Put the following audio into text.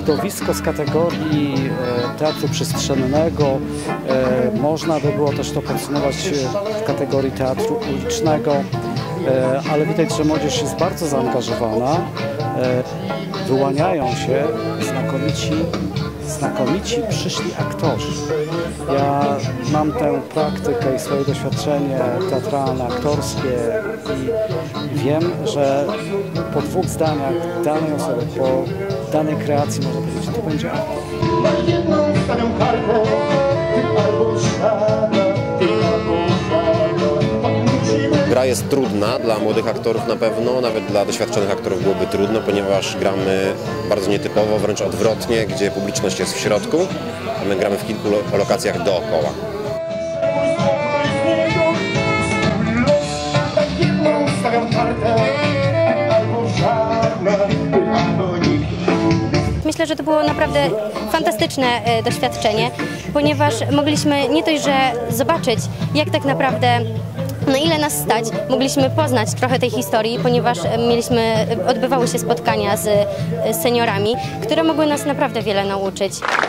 widowisko z kategorii teatru przestrzennego. Można by było też to podsumować w kategorii teatru ulicznego, ale widać, że młodzież jest bardzo zaangażowana. Wyłaniają się znakomici przyszli aktorzy. Ja mam tę praktykę i swoje doświadczenie teatralne, aktorskie i wiem, że po 2 zdaniach danej osoby, po danej kreacji można powiedzieć, to będzie aktor. Gra jest trudna dla młodych aktorów na pewno, nawet dla doświadczonych aktorów byłoby trudno, ponieważ gramy bardzo nietypowo, wręcz odwrotnie, gdzie publiczność jest w środku, a my gramy w kilku lokacjach dookoła. Myślę, że to było naprawdę fantastyczne doświadczenie, ponieważ mogliśmy nie dość, że zobaczyć, jak tak naprawdę, na ile nas stać, mogliśmy poznać trochę tej historii, ponieważ odbywały się spotkania z seniorami, które mogły nas naprawdę wiele nauczyć.